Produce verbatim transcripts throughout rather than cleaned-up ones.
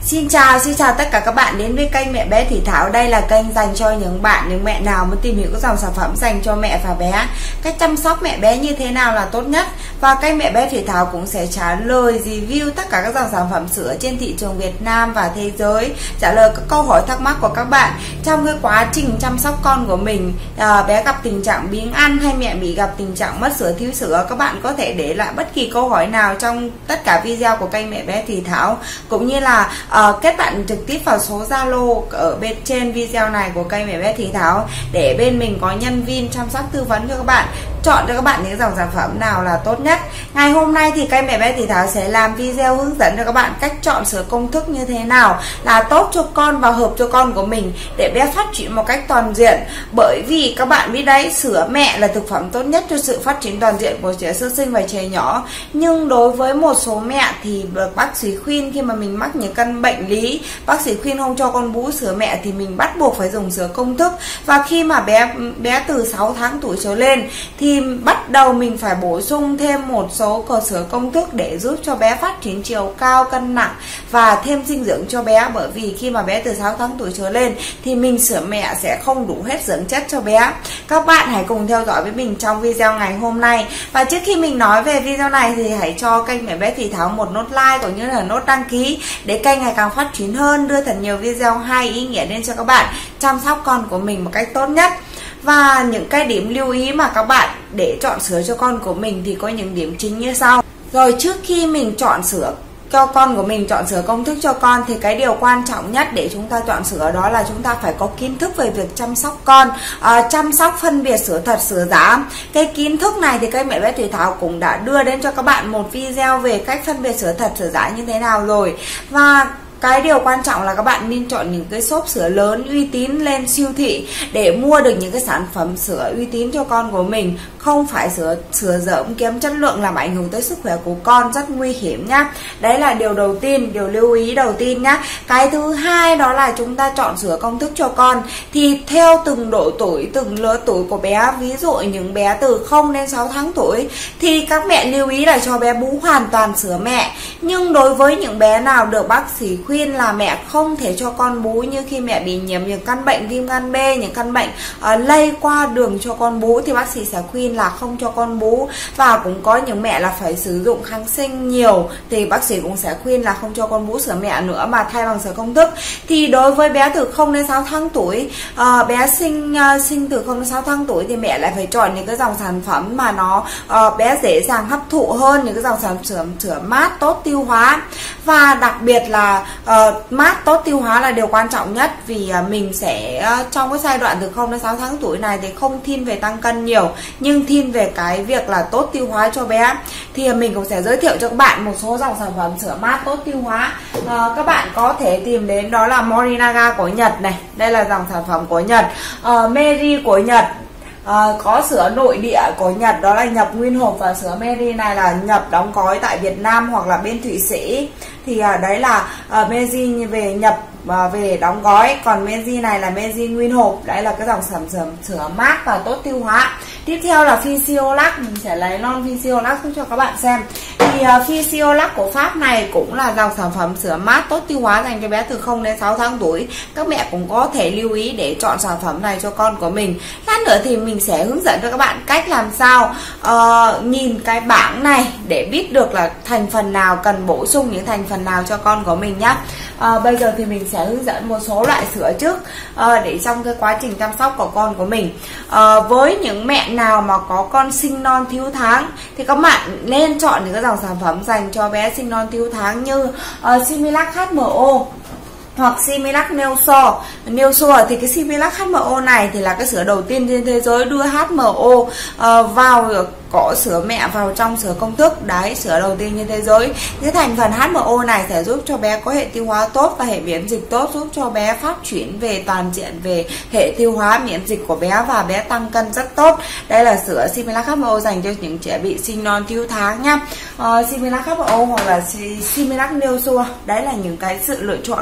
Xin chào, xin chào tất cả các bạn đến với kênh Mẹ Bé Thủy Thảo. Đây là kênh dành cho những bạn, những mẹ nào muốn tìm hiểu các dòng sản phẩm dành cho mẹ và bé, cách chăm sóc mẹ bé như thế nào là tốt nhất. Và kênh Mẹ Bé Thủy Thảo cũng sẽ trả lời review tất cả các dòng sản phẩm sữa trên thị trường Việt Nam và thế giới, trả lời các câu hỏi thắc mắc của các bạn trong cái quá trình chăm sóc con của mình. À, bé gặp tình trạng biếng ăn hay mẹ bị gặp tình trạng mất sữa, thiếu sữa, các bạn có thể để lại bất kỳ câu hỏi nào trong tất cả video của kênh Mẹ Bé Thủy Thảo, cũng như là uh, kết bạn trực tiếp vào số Zalo ở bên trên video này của kênh Mẹ Bé Thủy Thảo để bên mình có nhân viên chăm sóc tư vấn cho các bạn, chọn cho các bạn những dòng sản phẩm nào là tốt nhất. Ngày hôm nay thì kênh Mẹ Bé Thủy Thảo sẽ làm video hướng dẫn cho các bạn cách chọn sữa công thức như thế nào là tốt cho con và hợp cho con của mình để bé phát triển một cách toàn diện. Bởi vì các bạn biết đấy, sữa mẹ là thực phẩm tốt nhất cho sự phát triển toàn diện của trẻ sơ sinh và trẻ nhỏ. Nhưng đối với một số mẹ thì bác sĩ khuyên khi mà mình mắc những căn bệnh lý, bác sĩ khuyên không cho con bú sữa mẹ thì mình bắt buộc phải dùng sữa công thức. Và khi mà bé bé từ sáu tháng tuổi trở lên thì bắt đầu mình phải bổ sung thêm một số cờ sữa công thức để giúp cho bé phát triển chiều cao, cân nặng và thêm dinh dưỡng cho bé. Bởi vì khi mà bé từ sáu tháng tuổi trở lên thì mình sữa mẹ sẽ không đủ hết dưỡng chất cho bé. Các bạn hãy cùng theo dõi với mình trong video ngày hôm nay. Và trước khi mình nói về video này thì hãy cho kênh Mẹ Bé Thủy Thảo một nốt like cũng như là nốt đăng ký để kênh ngày càng phát triển hơn, đưa thật nhiều video hay ý nghĩa đến cho các bạn chăm sóc con của mình một cách tốt nhất. Và những cái điểm lưu ý mà các bạn để chọn sữa cho con của mình thì có những điểm chính như sau. Rồi, trước khi mình chọn sữa cho con của mình, chọn sữa công thức cho con thì cái điều quan trọng nhất để chúng ta chọn sữa đó là chúng ta phải có kiến thức về việc chăm sóc con, à, chăm sóc phân biệt sữa thật, sữa giả. Cái kiến thức này thì kênh Mẹ Bé Thủy Thảo cũng đã đưa đến cho các bạn một video về cách phân biệt sữa thật, sữa giả như thế nào rồi. Và cái điều quan trọng là các bạn nên chọn những cái shop sữa lớn uy tín lên siêu thị để mua được những cái sản phẩm sữa uy tín cho con của mình, không phải sữa sữa dởm kém chất lượng làm ảnh hưởng tới sức khỏe của con, rất nguy hiểm nhá. Đấy là điều đầu tiên, điều lưu ý đầu tiên nhá. Cái thứ hai đó là chúng ta chọn sữa công thức cho con thì theo từng độ tuổi, từng lứa tuổi của bé. Ví dụ những bé từ không đến sáu tháng tuổi thì các mẹ lưu ý là cho bé bú hoàn toàn sữa mẹ. Nhưng đối với những bé nào được bác sĩ khuyên là mẹ không thể cho con bú, như khi mẹ bị nhiễm những căn bệnh viêm gan B, những căn bệnh uh, lây qua đường cho con bú thì bác sĩ sẽ khuyên là không cho con bú. Và cũng có những mẹ là phải sử dụng kháng sinh nhiều thì bác sĩ cũng sẽ khuyên là không cho con bú sữa mẹ nữa mà thay bằng sữa công thức. Thì đối với bé từ không đến sáu tháng tuổi, uh, bé sinh uh, sinh từ không đến sáu tháng tuổi thì mẹ lại phải chọn những cái dòng sản phẩm mà nó uh, bé dễ dàng hấp thụ hơn, những cái dòng sản phẩm sữa mát tốt tiêu hóa. Và đặc biệt là uh, mát tốt tiêu hóa là điều quan trọng nhất, vì uh, mình sẽ uh, trong cái giai đoạn từ không đến sáu tháng tuổi này thì không thiên về tăng cân nhiều, nhưng thiên về cái việc là tốt tiêu hóa cho bé. Thì uh, mình cũng sẽ giới thiệu cho các bạn một số dòng sản phẩm sữa mát tốt tiêu hóa. Uh, các bạn có thể tìm đến đó là Morinaga của Nhật này, đây là dòng sản phẩm của Nhật. uh, Meri của Nhật. À, có sữa nội địa của Nhật đó là nhập nguyên hộp, và sữa Meri này là nhập đóng gói tại Việt Nam hoặc là bên Thụy Sĩ. Thì à, đấy là à, Meri về nhập à, về đóng gói, còn Meri này là Meri nguyên hộp. Đấy là cái dòng sản phẩm sữa mát và tốt tiêu hóa. Tiếp theo là Physiolac, mình sẽ lấy non Physiolac cho các bạn xem. Thì uh, Physiolac của Pháp này cũng là dòng sản phẩm sữa mát tốt tiêu hóa dành cho bé từ không đến sáu tháng tuổi. Các mẹ cũng có thể lưu ý để chọn sản phẩm này cho con của mình. Lát nữa thì mình sẽ hướng dẫn cho các bạn cách làm sao uh, nhìn cái bảng này để biết được là thành phần nào cần bổ sung những thành phần nào cho con của mình nhé. Uh, bây giờ thì mình sẽ hướng dẫn một số loại sữa trước uh, để trong cái quá trình chăm sóc của con của mình. Uh, với những mẹ nào mà có con sinh non thiếu tháng thì các bạn nên chọn những cái dòng sản phẩm dành cho bé sinh non thiếu tháng như uh, Similac hát em o hoặc Similac Neosure. Neosure thì cái Similac hát em o này thì là cái sữa đầu tiên trên thế giới đưa hát em o uh, vào có sữa mẹ vào trong sữa công thức. Đấy, sữa đầu tiên trên thế giới. Cái thành phần hát em o này sẽ giúp cho bé có hệ tiêu hóa tốt và hệ miễn dịch tốt, giúp cho bé phát triển về toàn diện về hệ tiêu hóa, miễn dịch của bé và bé tăng cân rất tốt. Đây là sữa Similac hát em o dành cho những trẻ bị sinh non thiếu tháng nhá. Uh, Similac hát em o hoặc là Similac Neosure, đấy là những cái sự lựa chọn của các mẹ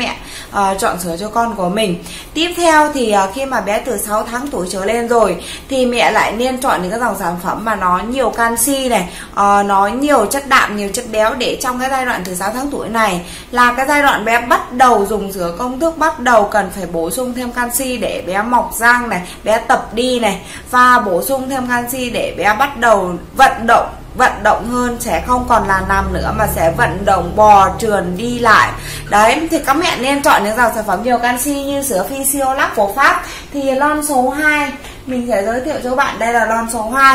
mẹ uh, chọn sửa cho con của mình. Tiếp theo thì uh, khi mà bé từ sáu tháng tuổi trở lên rồi thì mẹ lại nên chọn những cái dòng sản phẩm mà nó nhiều canxi này, uh, nó nhiều chất đạm, nhiều chất béo, để trong cái giai đoạn từ sáu tháng tuổi này là cái giai đoạn bé bắt đầu dùng sữa công thức, bắt đầu cần phải bổ sung thêm canxi để bé mọc răng này, bé tập đi này, và bổ sung thêm canxi để bé bắt đầu vận động vận động hơn, sẽ không còn là nằm nữa mà sẽ vận động, bò trườn, đi lại. Đấy, thì các mẹ nên chọn những dòng sản phẩm nhiều canxi như sữa Physiolac của Pháp. Thì lon số hai mình sẽ giới thiệu cho các bạn, đây là lon số hai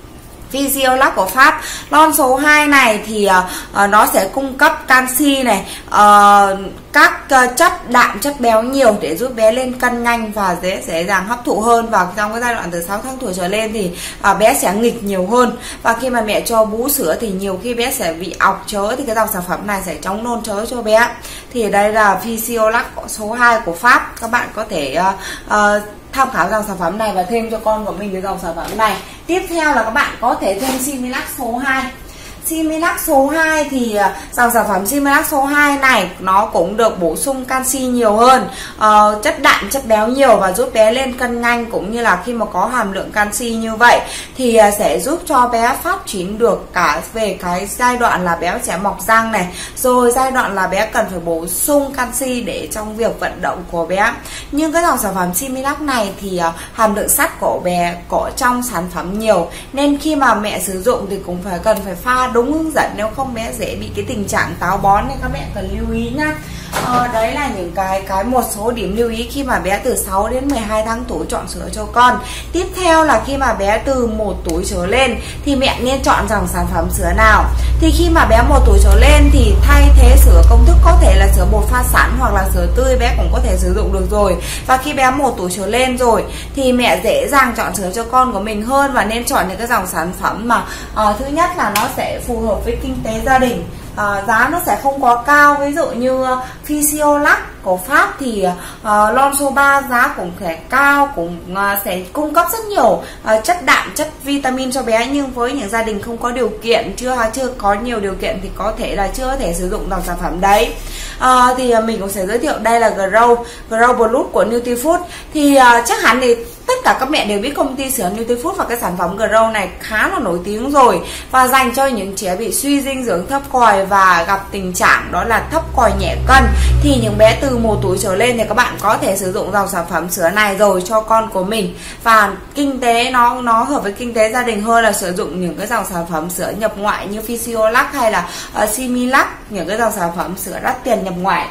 Physiolac của Pháp. Lon số hai này thì uh, nó sẽ cung cấp canxi này, uh, các uh, chất đạm, chất béo nhiều để giúp bé lên cân nhanh và dễ dễ dàng hấp thụ hơn. Và trong cái giai đoạn từ sáu tháng tuổi trở lên thì uh, bé sẽ nghịch nhiều hơn. Và khi mà mẹ cho bú sữa thì nhiều khi bé sẽ bị ọc chớ, thì cái dòng sản phẩm này sẽ chống nôn chớ cho bé. Thì đây là Physiolac số hai của Pháp. Các bạn có thể uh, uh, tham khảo dòng sản phẩm này và thêm cho con của mình cái dòng sản phẩm này. Tiếp theo là các bạn có thể thêm Similac số hai. Similac số hai thì dòng sản phẩm Similac số hai này nó cũng được bổ sung canxi nhiều hơn, uh, chất đạm, chất béo nhiều và giúp bé lên cân nhanh. Cũng như là khi mà có hàm lượng canxi như vậy thì uh, sẽ giúp cho bé phát triển được cả về cái giai đoạn là bé sẽ mọc răng này, rồi giai đoạn là bé cần phải bổ sung canxi để trong việc vận động của bé. Nhưng cái dòng sản phẩm Similac này thì uh, hàm lượng sắt của bé có trong sản phẩm nhiều, nên khi mà mẹ sử dụng thì cũng phải cần phải pha đúng hướng dẫn, nếu không bé dễ bị cái tình trạng táo bón, nên các mẹ cần lưu ý nhá. Ờ, đấy là những cái cái một số điểm lưu ý khi mà bé từ sáu đến mười hai tháng tuổi chọn sữa cho con. Tiếp theo là khi mà bé từ một tuổi trở lên thì mẹ nên chọn dòng sản phẩm sữa nào. Thì khi mà bé một tuổi trở lên thì thay thế sữa công thức có thể là sữa bột pha sẵn hoặc là sữa tươi bé cũng có thể sử dụng được rồi. Và khi bé một tuổi trở lên rồi thì mẹ dễ dàng chọn sữa cho con của mình hơn, và nên chọn những cái dòng sản phẩm mà uh, thứ nhất là nó sẽ phù hợp với kinh tế gia đình. À, giá nó sẽ không quá cao. Ví dụ như uh, Physiolac của Pháp thì uh, lon số ba giá cũng sẽ cao, cũng uh, sẽ cung cấp rất nhiều uh, chất đạm, chất vitamin cho bé. Nhưng với những gia đình không có điều kiện, chưa chưa có nhiều điều kiện thì có thể là chưa có thể sử dụng dòng sản phẩm đấy. Uh, thì uh, mình cũng sẽ giới thiệu đây là Grow Grow Plus của Nutifood. Thì uh, chắc hẳn thì tất cả các mẹ đều biết công ty sữa Nutifood và cái sản phẩm Grow này khá là nổi tiếng rồi, và dành cho những trẻ bị suy dinh dưỡng thấp còi và gặp tình trạng đó là thấp còi nhẹ cân. Thì những bé từ một tuổi trở lên thì các bạn có thể sử dụng dòng sản phẩm sữa này rồi cho con của mình, và kinh tế nó nó hợp với kinh tế gia đình hơn là sử dụng những cái dòng sản phẩm sữa nhập ngoại như Physiolac hay là uh, Similac, những cái dòng sản phẩm sữa đắt tiền nhập ngoại.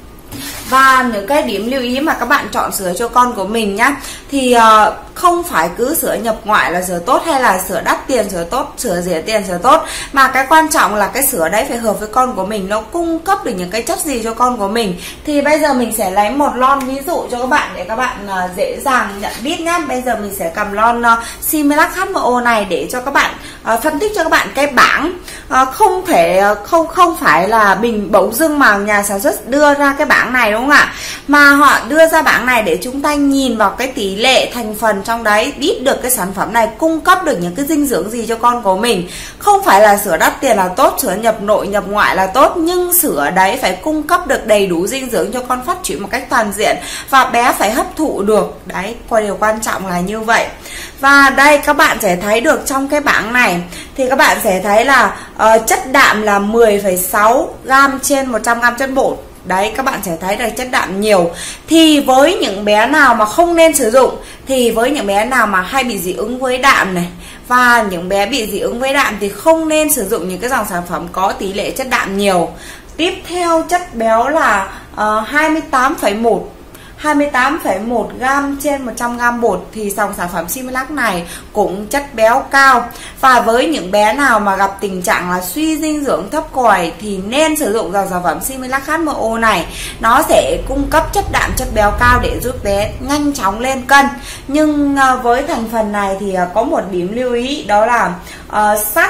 Và những cái điểm lưu ý mà các bạn chọn sữa cho con của mình nhá, thì uh, không phải cứ sữa nhập ngoại là sữa tốt, hay là sữa đắt tiền sữa tốt, sữa rẻ tiền sữa tốt, mà cái quan trọng là cái sữa đấy phải hợp với con của mình, nó cung cấp được những cái chất gì cho con của mình. Thì bây giờ mình sẽ lấy một lon ví dụ cho các bạn để các bạn uh, dễ dàng nhận biết nhá. Bây giờ mình sẽ cầm lon uh, Similac hát em o này để cho các bạn uh, phân tích cho các bạn cái bảng. Uh, không thể uh, không không phải là bình bỗng dưng mà nhà sản xuất đưa ra cái bảng này, đúng không ạ? Mà họ đưa ra bảng này để chúng ta nhìn vào cái tỷ lệ thành phần trong đấy, biết được cái sản phẩm này cung cấp được những cái dinh dưỡng gì cho con của mình. Không phải là sữa đắt tiền là tốt, sữa nhập nội nhập ngoại là tốt, nhưng sữa đấy phải cung cấp được đầy đủ dinh dưỡng cho con phát triển một cách toàn diện, và bé phải hấp thụ được. Đấy, qua điều quan trọng là như vậy. Và đây các bạn sẽ thấy được trong cái bảng này thì các bạn sẽ thấy là uh, chất đạm là mười phẩy sáu gam trên một trăm gam chất bột. Đấy, các bạn sẽ thấy là chất đạm nhiều. Thì với những bé nào mà không nên sử dụng, thì với những bé nào mà hay bị dị ứng với đạm này, và những bé bị dị ứng với đạm thì không nên sử dụng những cái dòng sản phẩm có tỷ lệ chất đạm nhiều. Tiếp theo chất béo là uh, hai mươi tám phẩy một hai mươi tám phẩy một gam trên một trăm gam bột, thì dòng sản phẩm Similac này cũng chất béo cao. Và với những bé nào mà gặp tình trạng là suy dinh dưỡng thấp còi thì nên sử dụng dòng sản phẩm Similac hát em o này. Nó sẽ cung cấp chất đạm, chất béo cao để giúp bé nhanh chóng lên cân. Nhưng với thành phần này thì có một điểm lưu ý, đó là uh, sắt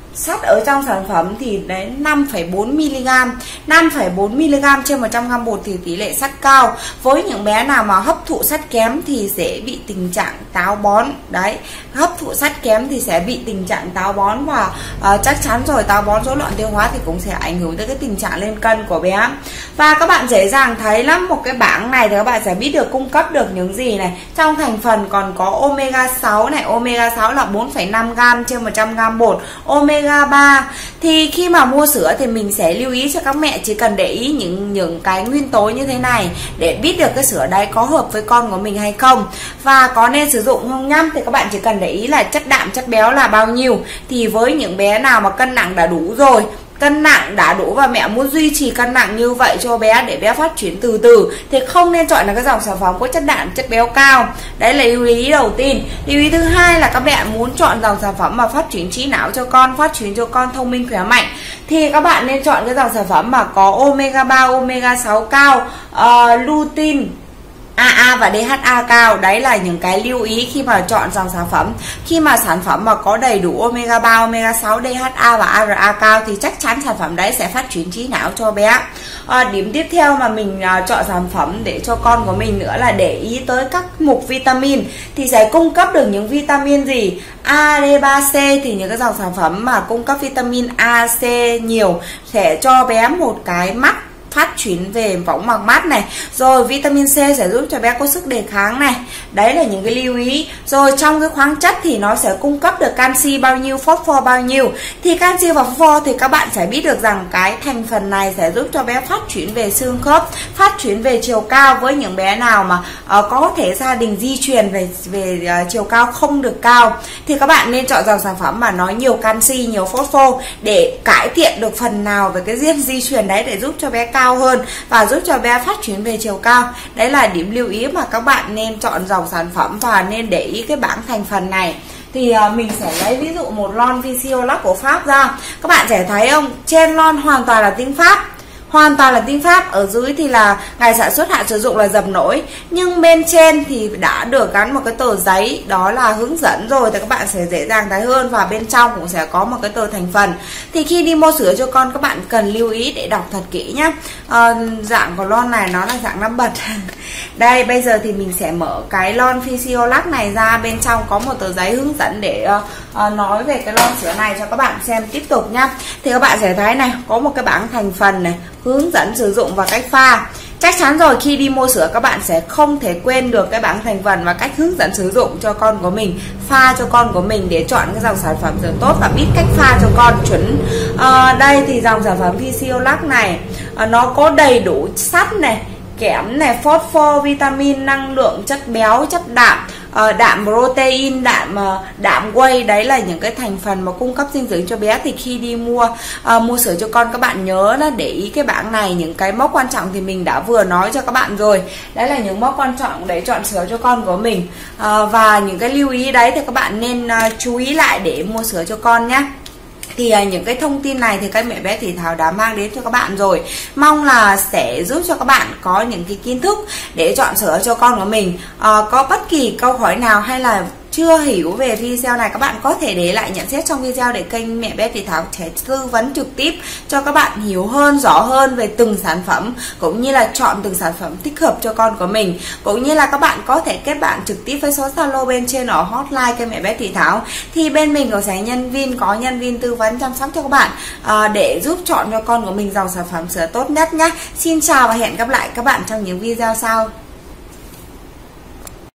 sắt ở trong sản phẩm thì đến năm phẩy bốn mi-li-gam. năm phẩy bốn mi-li-gam trên một trăm gam bột thì tỷ lệ sắt cao. Với những bé nào mà hấp thụ sắt kém thì sẽ bị tình trạng táo bón. Đấy, hấp thụ sắt kém thì sẽ bị tình trạng táo bón, và uh, chắc chắn rồi, táo bón rối loạn tiêu hóa thì cũng sẽ ảnh hưởng tới cái tình trạng lên cân của bé. Và các bạn dễ dàng thấy lắm, một cái bảng này thì các bạn sẽ biết được cung cấp được những gì này. Trong thành phần còn có omega sáu này, omega sáu là bốn phẩy năm gam trên một trăm gam bột, omega ba. Thì khi mà mua sữa thì mình sẽ lưu ý cho các mẹ chỉ cần để ý những những cái nguyên tố như thế này để biết được cái sữa đấy có hợp với con của mình hay không, và có nên sử dụng không nhá. Thì các bạn chỉ cần để ý là chất đạm, chất béo là bao nhiêu. Thì với những bé nào mà cân nặng đã đủ rồi, cân nặng đã đủ và mẹ muốn duy trì cân nặng như vậy cho bé để bé phát triển từ từ thì không nên chọn là cái dòng sản phẩm có chất đạm, chất béo cao. Đấy là lưu ý đầu tiên. Lưu ý thứ hai là các mẹ muốn chọn dòng sản phẩm mà phát triển trí não cho con, phát triển cho con thông minh khỏe mạnh thì các bạn nên chọn cái dòng sản phẩm mà có omega ba, omega sáu cao, uh, lutein, a a và đê hát a cao. Đấy là những cái lưu ý khi mà chọn dòng sản phẩm. Khi mà sản phẩm mà có đầy đủ omega ba, omega sáu, đê hát a và a rờ a cao thì chắc chắn sản phẩm đấy sẽ phát triển trí não cho bé. À, điểm tiếp theo mà mình à, chọn sản phẩm để cho con của mình nữa là để ý tới các mục vitamin thì sẽ cung cấp được những vitamin gì. A, D, ba, C thì những cái dòng sản phẩm mà cung cấp vitamin A, C nhiều sẽ cho bé một cái mắt phát triển về võng mạc mắt này. Rồi vitamin C sẽ giúp cho bé có sức đề kháng này. Đấy là những cái lưu ý. Rồi trong cái khoáng chất thì nó sẽ cung cấp được canxi bao nhiêu, phosphor bao nhiêu. Thì canxi và phosphor thì các bạn sẽ biết được rằng cái thành phần này sẽ giúp cho bé phát triển về xương khớp, phát triển về chiều cao. Với những bé nào mà uh, có thể gia đình di truyền về về uh, chiều cao không được cao thì các bạn nên chọn dòng sản phẩm mà nó nhiều canxi, nhiều phosphor để cải thiện được phần nào về cái gen di truyền đấy để giúp cho bé cao cao hơn và giúp cho bé phát triển về chiều cao. Đấy là điểm lưu ý mà các bạn nên chọn dòng sản phẩm và nên để ý cái bảng thành phần này. Thì uh, mình sẽ lấy ví dụ một lon Physiolac của Pháp ra. Các bạn sẽ thấy không, trên lon hoàn toàn là tiếng Pháp, hoàn toàn là tiếng Pháp. Ở dưới thì là ngày sản xuất, hạn sử dụng là dập nổi, nhưng bên trên thì đã được gắn một cái tờ giấy đó là hướng dẫn rồi thì các bạn sẽ dễ dàng thấy hơn, và bên trong cũng sẽ có một cái tờ thành phần. Thì khi đi mua sữa cho con các bạn cần lưu ý để đọc thật kỹ nhé. À, dạng của lon này nó là dạng năm bật. Đây bây giờ thì mình sẽ mở cái lon Physiolac này ra, bên trong có một tờ giấy hướng dẫn để uh, uh, nói về cái lon sữa này cho các bạn xem tiếp tục nhá. Thì các bạn sẽ thấy này, có một cái bảng thành phần này, hướng dẫn sử dụng và cách pha. Chắc chắn rồi, khi đi mua sữa các bạn sẽ không thể quên được cái bảng thành phần và cách hướng dẫn sử dụng cho con của mình, pha cho con của mình để chọn cái dòng sản phẩm sữa tốt và biết cách pha cho con chuẩn. À, đây thì dòng sản phẩm Physiolac này à, nó có đầy đủ sắt này, kẽm này, phosphor, vitamin, năng lượng, chất béo, chất đạm, uh, đạm protein, đạm uh, đạm whey. Đấy là những cái thành phần mà cung cấp dinh dưỡng cho bé. Thì khi đi mua uh, mua sữa cho con các bạn nhớ là để ý cái bảng này. Những cái mốc quan trọng thì mình đã vừa nói cho các bạn rồi. Đấy là những mốc quan trọng để chọn sữa cho con của mình, uh, và những cái lưu ý đấy thì các bạn nên uh, chú ý lại để mua sữa cho con nhé. Thì uh, những cái thông tin này thì các mẹ bé Thị Thảo đã mang đến cho các bạn rồi. Mong là sẽ giúp cho các bạn có những cái kiến thức để chọn sữa cho con của mình. uh, Có bất kỳ câu hỏi nào hay là chưa hiểu về video này, các bạn có thể để lại nhận xét trong video để kênh Mẹ Bé Thị Thảo sẽ tư vấn trực tiếp cho các bạn hiểu hơn, rõ hơn về từng sản phẩm, cũng như là chọn từng sản phẩm thích hợp cho con của mình. Cũng như là các bạn có thể kết bạn trực tiếp với số Zalo bên trên ở hotline kênh Mẹ Bé Thị Thảo. Thì bên mình có sẽ nhân viên có nhân viên tư vấn chăm sóc cho các bạn à, để giúp chọn cho con của mình dòng sản phẩm sữa tốt nhất nhé. Xin chào và hẹn gặp lại các bạn trong những video sau.